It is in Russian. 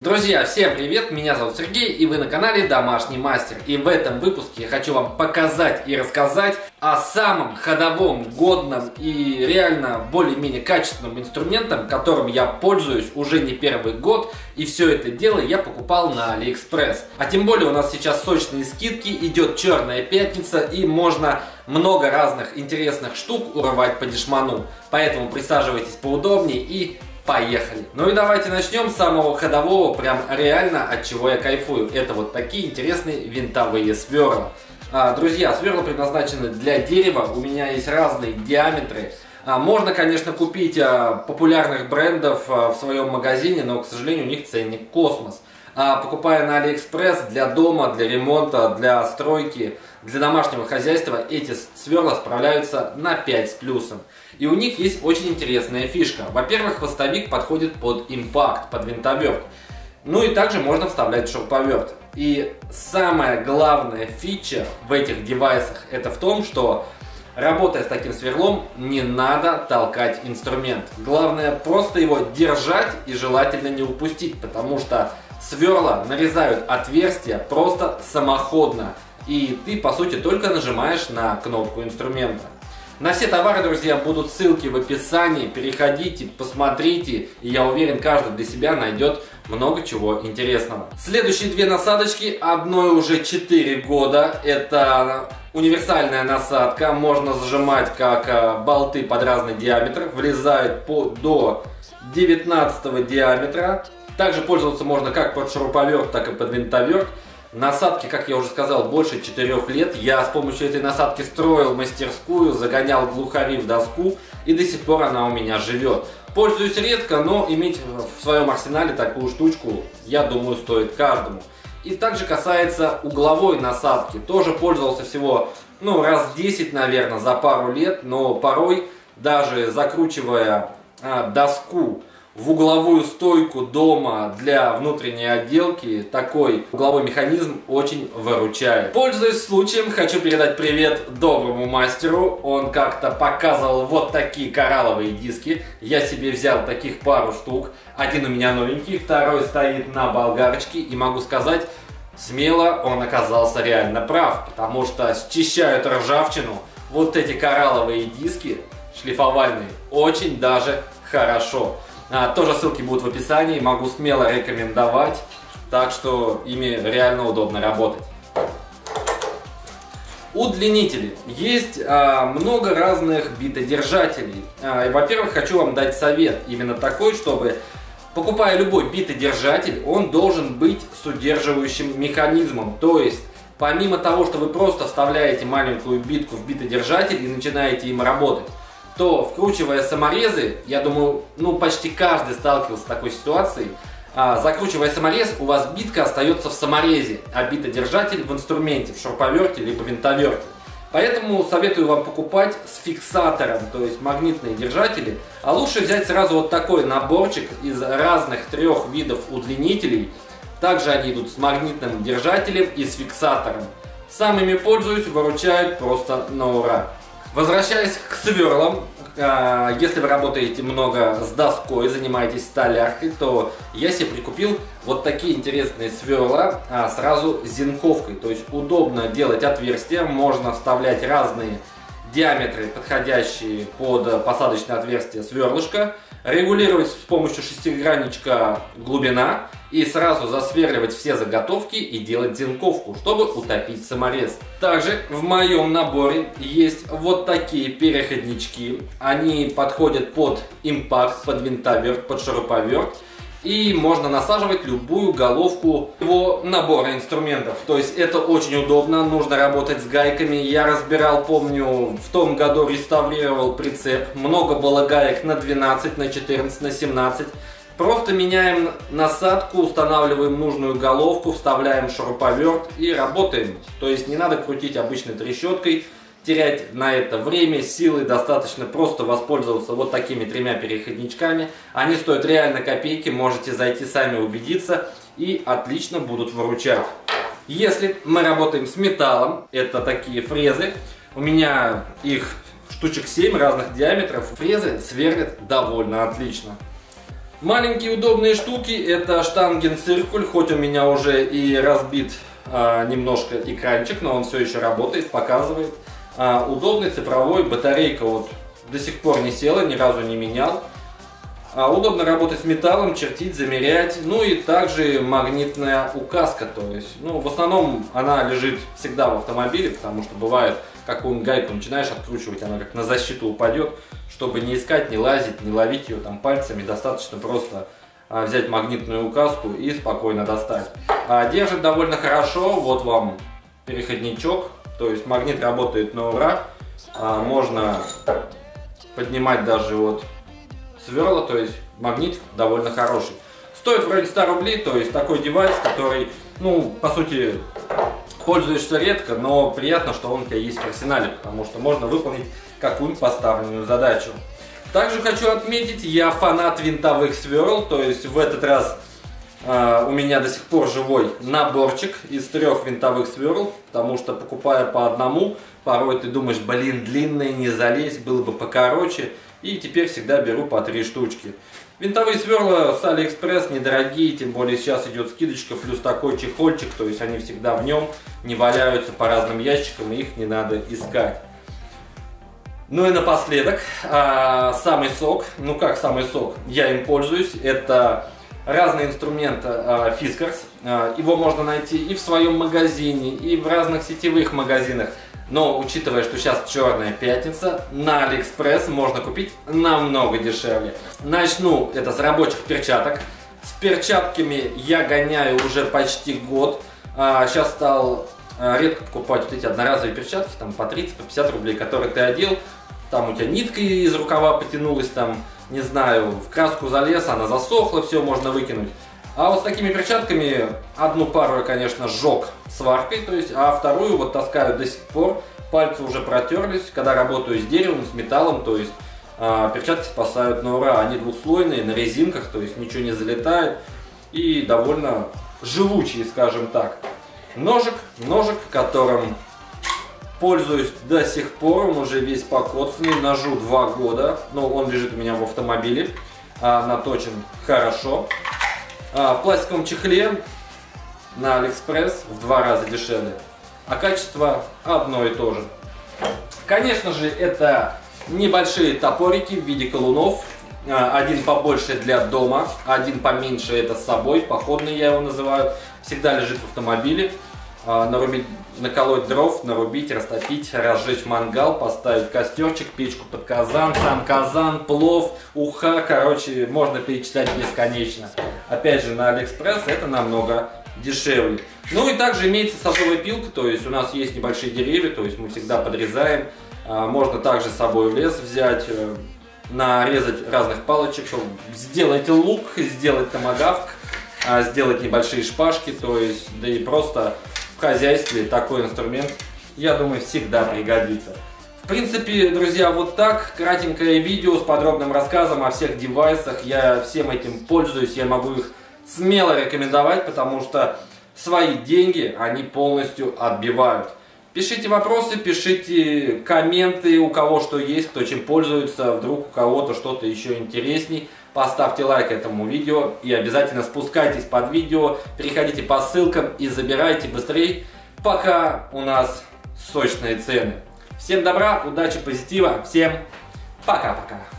Друзья, всем привет! Меня зовут Сергей, и вы на канале Домашний Мастер. И в этом выпуске я хочу вам показать и рассказать о самом ходовом, годном и реально более-менее качественном инструментом, которым я пользуюсь уже не первый год. И все это дело я покупал на AliExpress. А тем более у нас сейчас сочные скидки, идет Черная пятница, и можно много разных интересных штук урвать по дешману. Поэтому присаживайтесь поудобнее и поехали! Ну и давайте начнем с самого ходового, прям реально от чего я кайфую. Это вот такие интересные винтовые сверла. Друзья, сверла предназначены для дерева, у меня есть разные диаметры. Можно, конечно, купить популярных брендов в своем магазине, но, к сожалению, у них ценник космос. Покупая на AliExpress для дома, для ремонта, для стройки, для домашнего хозяйства, эти сверла справляются на 5 с плюсом. И у них есть очень интересная фишка. Во-первых, хвостовик подходит под импакт, под винтоверт. Ну и также можно вставлять шуруповерт. И самая главная фича в этих девайсах это в том, что работая с таким сверлом, не надо толкать инструмент. Главное просто его держать и желательно не упустить, потому что сверла нарезают отверстия просто самоходно. И ты, по сути, только нажимаешь на кнопку инструмента. На все товары, друзья, будут ссылки в описании. Переходите, посмотрите, и я уверен, каждый для себя найдет много чего интересного. Следующие две насадочки, одной уже 4 года. Это универсальная насадка, можно зажимать как болты под разный диаметр. Влезает до 19 диаметра. Также пользоваться можно как под шуруповерт, так и под винтоверт. Насадки, как я уже сказал, больше 4 лет. Я с помощью этой насадки строил мастерскую, загонял глухари в доску, и до сих пор она у меня живет. Пользуюсь редко, но иметь в своем арсенале такую штучку, я думаю, стоит каждому. И также касается угловой насадки. Тоже пользовался всего раз 10, наверное, за пару лет, но порой даже закручивая доску в угловую стойку дома для внутренней отделки, такой угловой механизм очень выручает. Пользуясь случаем, хочу передать привет доброму мастеру. Он как-то показывал вот такие коралловые диски. Я себе взял таких пару штук. Один у меня новенький, второй стоит на болгарочке. И могу сказать, смело он оказался реально прав, потому что счищают ржавчину вот эти коралловые диски шлифовальные очень даже хорошо. Тоже ссылки будут в описании, могу смело рекомендовать, так что ими реально удобно работать. Удлинители. Есть много разных битодержателей. Во-первых, хочу вам дать совет именно такой, чтобы, покупая любой битодержатель, он должен быть с удерживающим механизмом. То есть, помимо того, что вы просто вставляете маленькую битку в битодержатель и начинаете им работать, то, вкручивая саморезы, я думаю, почти каждый сталкивался с такой ситуацией, закручивая саморез, у вас битка остается в саморезе, а битодержатель в инструменте, в шуруповерте либо винтоверте. Поэтому советую вам покупать с фиксатором, то есть магнитные держатели, а лучше взять сразу вот такой наборчик из разных 3 видов удлинителей. Также они идут с магнитным держателем и с фиксатором. Сам ими пользуюсь, выручают просто на ура. Возвращаясь к сверлам, если вы работаете много с доской, занимаетесь столяркой, то я себе прикупил вот такие интересные сверла сразу с зенковкой. То есть удобно делать отверстия, можно вставлять разные диаметры, подходящие под посадочное отверстие сверлышка, регулировать с помощью шестигранничка глубина и сразу засверливать все заготовки и делать зенковку, чтобы утопить саморез. Также в моем наборе есть вот такие переходнички. Они подходят под импакт, под винтоверт, под шуруповерт. И можно насаживать любую головку его набора инструментов. То есть это очень удобно, нужно работать с гайками. Я разбирал, помню, в том году реставрировал прицеп. Много было гаек на 12, на 14, на 17. Просто меняем насадку, устанавливаем нужную головку, вставляем шуруповерт и работаем. То есть не надо крутить обычной трещоткой, терять на это время, силы, достаточно просто воспользоваться вот такими 3 переходничками. Они стоят реально копейки, можете зайти сами убедиться и отлично будут выручать. Если мы работаем с металлом, это такие фрезы, у меня их штучек 7 разных диаметров, фрезы сверлят довольно отлично. Маленькие удобные штуки — это штангенциркуль, хоть у меня уже и разбит немножко экранчик, но он все еще работает, показывает. Удобный цифровой, батарейка вот до сих пор не села, ни разу не менял. Удобно работать с металлом, чертить, замерять. Ну и также магнитная указка, то есть, ну, в основном она лежит всегда в автомобиле, потому что бывает, какую-нибудь гайку начинаешь откручивать, она как на защиту упадет. Чтобы не искать, не лазить, не ловить ее там пальцами, достаточно просто взять магнитную указку и спокойно достать. Держит довольно хорошо, вот вам переходничок, то есть магнит работает на ура. Можно поднимать даже вот сверла, то есть магнит довольно хороший. Стоит вроде 100 рублей, то есть такой девайс, который, ну, по сути, пользуешься редко, но приятно, что он у тебя есть в арсенале, потому что можно выполнить какую-нибудь поставленную задачу. Также хочу отметить, я фанат винтовых сверл, то есть в этот раз у меня до сих пор живой наборчик из 3 винтовых сверл, потому что, покупая по одному, порой ты думаешь, блин, длинные, не залезть, было бы покороче, и теперь всегда беру по 3 штучки. Винтовые сверла с Алиэкспресс недорогие, тем более сейчас идет скидочка, плюс такой чехольчик, то есть они всегда в нем, не валяются по разным ящикам, и их не надо искать. Ну и напоследок, самый сок, ну как самый сок, я им пользуюсь, это разный инструмент Fiskars, его можно найти и в своем магазине, и в разных сетевых магазинах, но учитывая, что сейчас черная пятница, на Алиэкспресс можно купить намного дешевле. Начну это с рабочих перчаток, с перчатками я гоняю уже почти год, сейчас стал редко покупать вот эти одноразовые перчатки, там по 30, по 50 рублей, которые ты одел, там у тебя нитка из рукава потянулась, там, не знаю, в краску залез, она засохла, все можно выкинуть. А вот с такими перчатками одну пару я, конечно, сжег сваркой, то есть, а вторую вот таскаю до сих пор, пальцы уже протерлись, когда работаю с деревом, с металлом, то есть перчатки спасают на ура, они двухслойные, на резинках, то есть ничего не залетает и довольно живучие, скажем так. Ножик, которым пользуюсь до сих пор, он уже весь покоцанный, ножу 2 года, но он лежит у меня в автомобиле, наточен хорошо. В пластиковом чехле на Алиэкспресс в 2 раза дешевле, а качество одно и то же. Конечно же, это небольшие топорики в виде колунов, один побольше для дома, один поменьше это с собой, походный я его называю, всегда лежит в автомобиле. Нарубить, наколоть дров, нарубить, растопить, разжечь мангал, поставить костерчик, печку под казан, сам казан, плов, уха, короче, можно перечислять бесконечно. Опять же, на Алиэкспресс это намного дешевле. Ну и также имеется садовая пилка, то есть у нас есть небольшие деревья, то есть мы всегда подрезаем. Можно также с собой в лес взять, нарезать разных палочек, сделать лук, сделать томагавк, сделать небольшие шпажки, то есть, да и просто в хозяйстве такой инструмент, я думаю, всегда пригодится. В принципе, друзья, вот так, кратенькое видео с подробным рассказом о всех девайсах. Я всем этим пользуюсь, я могу их смело рекомендовать, потому что свои деньги они полностью отбивают. Пишите вопросы, пишите комменты, у кого что есть, кто чем пользуется, вдруг у кого-то что-то еще интересней. Поставьте лайк этому видео и обязательно спускайтесь под видео, переходите по ссылкам и забирайте быстрее, пока у нас сочные цены. Всем добра, удачи, позитива, всем пока-пока.